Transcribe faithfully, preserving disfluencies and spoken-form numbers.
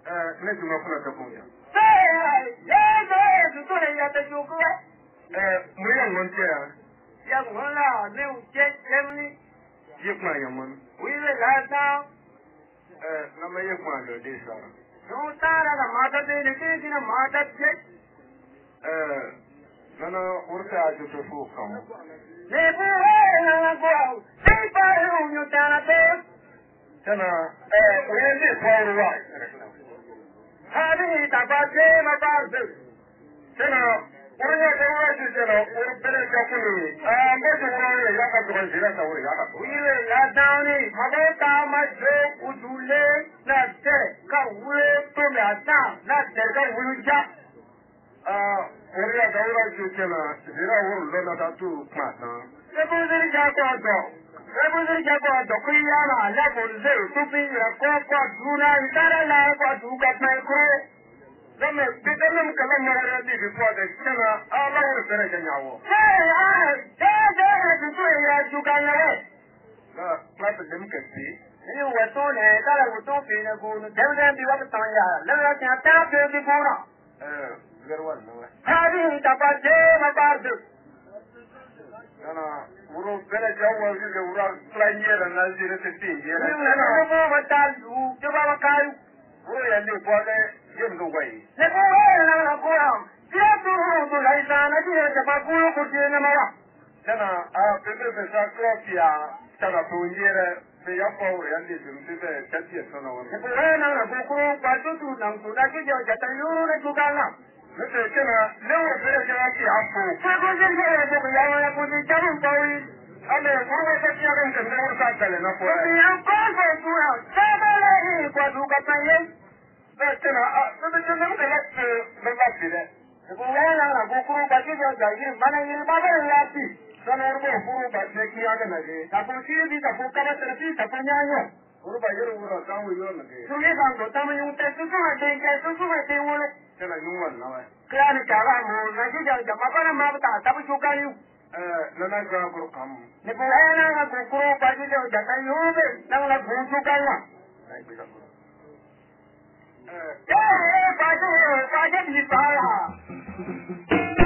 Eh, ne tu ma kuna ta kunya. Sai, ya ga su to ne ya ta juku. Eh, mu yan wonte ya. Ya wala ne u je jemni. Ye kwa yan mon. Wi le la ta. Eh, na ma ye kwa lo de sa. No tara da mata de ne ke dina mata je. Eh, na na urta a ju to fu kam. Ne bu na go. Sai pa ru nyu ta te. Tana eh, we ne fa ruwa. Hadi ta ba je ma ba ze. Tana urnya da wa ji tana ur bere ka kuni. Ah, mo ju ro ya ka to jira ta uri ya ka. Wi le la ta ni ma ba ta ma je u du le na te ka wi to me ata na te ka wi ja. Ah, urnya da wa ji tana jira ur lo na ta tu ma ta. Se bu ziri ja ko do. Se bu ziri ja ko do ku ya na la ko ze tu bi ya ko ko du na itara la ko du ka mai ko. Zama bidanin kalan mawara ne bi kuwa da kana alawar sare da yawo. Sai ai, sai sai su so ya ju kan le. Na plata da muka ci. Ni wa to ne kala wa to fi na go no dan dan bi wa ta ya. La la ta ta pe bi ko na. Eh, garwan nawa. Hadi ta ba je ma ba du. Kana wuro bere jawo ji da wura planyera na ji da ta tin je. Ni na na mo ma ta lu, je ba wa kai. Wuro ya ne ko da yin do wai. Ne ko na na ko ya. Ti tu du lai sa na ji ta ba ku ku je na ma wa. Kana a bebe be sa klofia tana punjere be ya ko wuro ya ne dum be be tati sana wa. Ne ko na na ko ku ba tu tu na ku da ji ja ta yu na ku ka na. Nake kana lewo bere ja ki hapo. Ko ko je ne ko ya ya ko ji ta mun ba wi. Ale wuro ta ki ran kan da wurta tale na ko. Ni an ko ko ku ya. Sa ba le ni ko du ka ta ye. Kana a bebe ta nan da latte da latte da. Ko na na ko ku ba ji ja ja yi ma na yi ba ba la ti. Sanar ba furu ba ce ki ya na ge. Ta ko shi bi ta ko ka ba ta ti ta ko nya yo. Furu ba yoro wuro kan wu yo na ge. Su ye kan do ta ma yu te su su ma de ke su su ma de wo le. Kana yun wannan wai. Kya ni ka ba mo na ji ja ja ma ba na ma ba ta ta bu su ka yu. Eh, na na ga guru kam. Ni ko na na ko ku ba ji ja ja ta yu be na na bu su ka na. Ai bi da guru. Eh, Eh, ba ji ba ji ni ba ya.